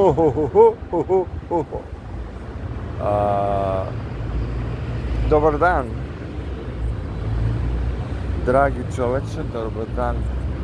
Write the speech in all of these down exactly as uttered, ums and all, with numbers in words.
A, dobar dan, dragi čoveče, dobar dan,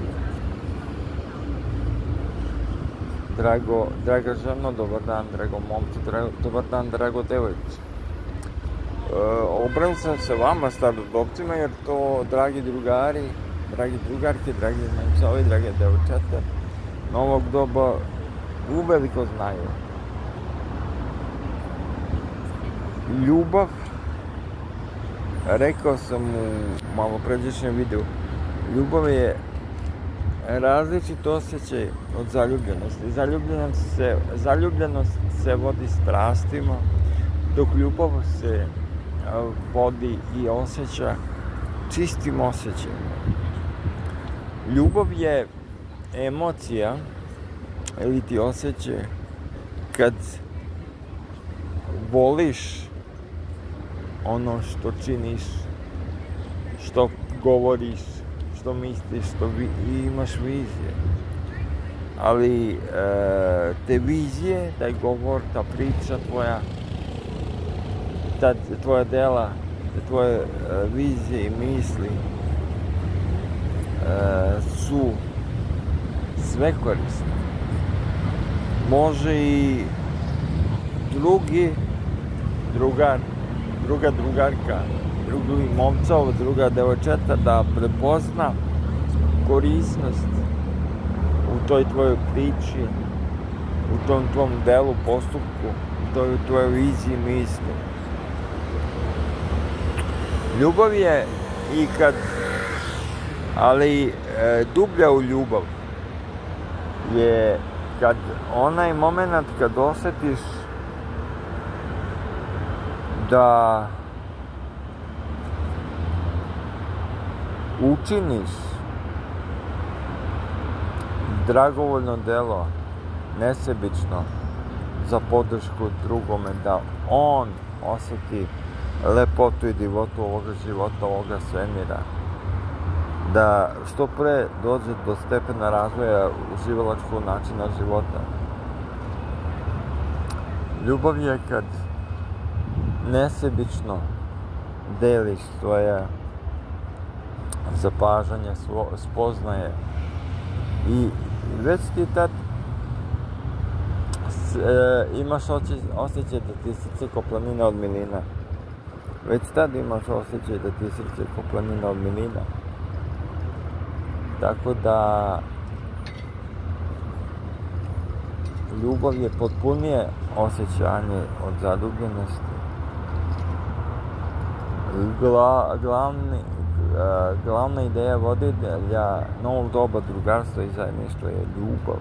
drago, draga ženo, dobar dan, drago momče, drago, dobar dan, drago devojče. E, Obratim sam se vama, starodobcima, jer to, dragi drugari, dragi drugarke, dragi momcovi, drage devojčete, novog doba uveliko znaju. Ljubav, rekao sam u malo pređešnjem videu, ljubav je različit osjećaj od zaljubljenosti. Zaljubljenost se, zaljubljenost se vodi strastima, dok ljubav se vodi i osjeća čistim osjećajem. Ljubav je emocija ili ti osjećaj kad voliš ono što činiš, što govoriš, što misliš, što vi, imaš vizije. Ali e, te vizije, taj govor, ta priča tvoja, ta tvoja dela, te tvoje e, vizije i misli e, su sve korisne. Može i drugi drugar, druga drugarka, drugi momcov, druga devojčeta da prepozna korisnost u toj tvojoj priči, u tom tvom delu, postupku, u toj tvojoj viziji misli. Ljubav je i kad, ali e, dublja u ljubav je kad onaj moment kad osjetiš da učiniš dragovoljno delo, nesebično, za podršku drugome, da on osjeti lepotu i divotu ovoga života, ovoga svemira, da što pre dođe do stepena razvoja uživalačkog načina života. Ljubav je kad nesebično deliš svoje zapažanje, svo, spoznaje i već ti tad s, e, imaš osjećaj da ti srce ko planina od milina. Već tad imaš osjećaj da ti srce ko planina od milina. Tako da ljubav je potpunije osjećanje od zaljubljenosti. Gla, glavni, glavna ideja voditelja novog doba drugarstva i zajedništva je ljubav.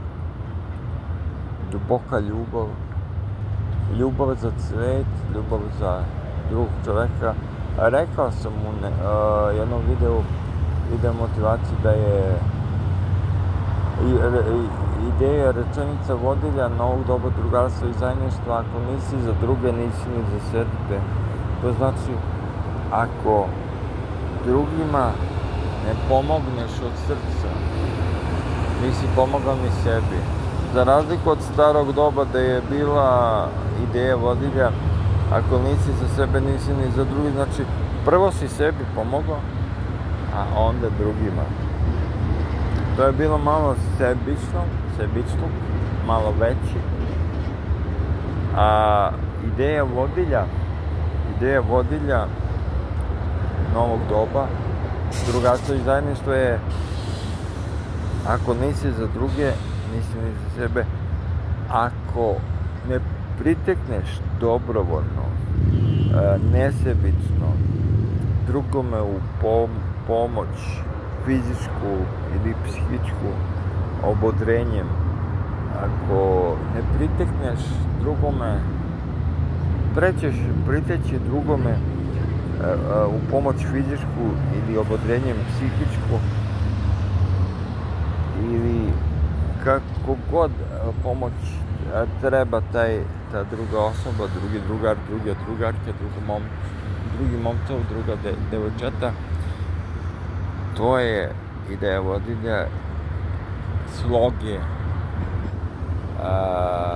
Duboka ljubav. Ljubav za cvet, ljubav za drugog čoveka. Rekao sam u ne, uh, jednom videu, video motivaciji da je i, i, ideja, rečenica vodilja novog doba drugarstva i zajedništva: ako nisi za druge, nisi ni za sebe. To znači, ako drugima ne pomogneš od srca, nisi pomogao ni sebi. Za razliku od starog doba da je bila ideja vodilja: ako nisi za sebe, nisi ni za drugi. Znači, prvo si sebi pomogao, a onda drugima. To je bilo malo sebično, sebično, malo veći. A ideja vodilja, ideja vodilja novog doba, drugarstvo i zajedništvo je: ako nisi za druge, nisi ni za sebe. Ako ne pritekneš dobrovoljno, nesebično, drugome u pomoć, fizičku ili psihičku, obodrenjem, ako ne pritekneš drugome, prećeš priteći drugome u pomoć fizičku ili obodrenjem psihičku, ili kako god pomoć treba taj, ta druga osoba, drugi drugar, druga drugarka, drugi mom, drugi momcov, druga de, devojčeta. To je ideja vodilja, sloge, a,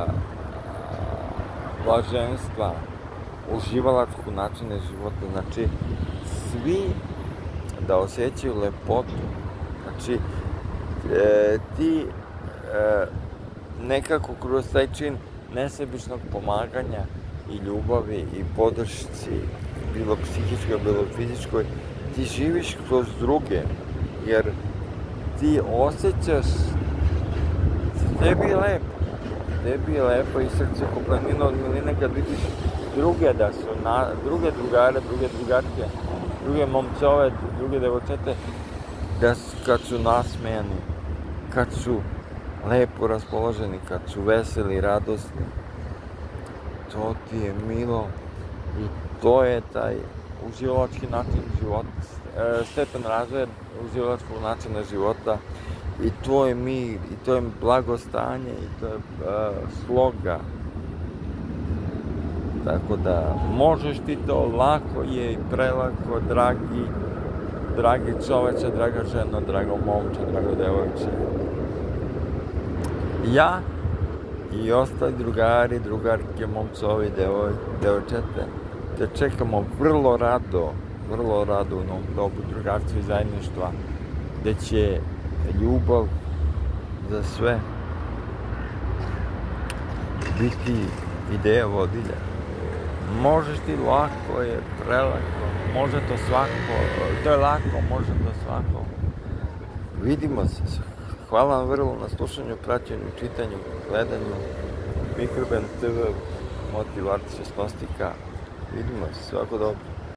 blaženstva, uživalačku načine života, znači svi da osjećaju lepotu, znači e, ti e, nekako kroz taj čin nesebičnog pomaganja i ljubavi i podršci, bilo psihičkoj, bilo fizičkoj, ti živiš kroz druge, jer ti osjećaš, tebi je lepo, tebi je lepo i srce ko planina od miline kad vidiš druge da su, na, druge drugare, druge drugarke, druge momcove, druge devojčete, da su, kad su nasmejani, kad su lepo raspoloženi, kad su veseli, radosni, to ti je milo i to je taj uživalački način života, stepen razvoja uživalačkog načina života i to je mir, i to je blagostanje, i to je uh, sloga. Tako da možeš ti to, lako je i prelako, dragi, dragi čoveče, draga ženo, drago momče, drago devojče. Ja i ostali drugari, drugarke, momcovi, devoj, devojčete, te čekamo vrlo rado, vrlo rado u novom dobu drugarstva i zajedništva, gde će ljubav za sve biti ideja vodilja. Možeš ti, lako je, prelako, može to svako, to je lako, može to svako. Vidimo se. Hvala vam vrlo na slušanju, praćenju, čitanju, gledanju. Mikroben te ve, motivacija, snostika. Vidimo se, svako dobro.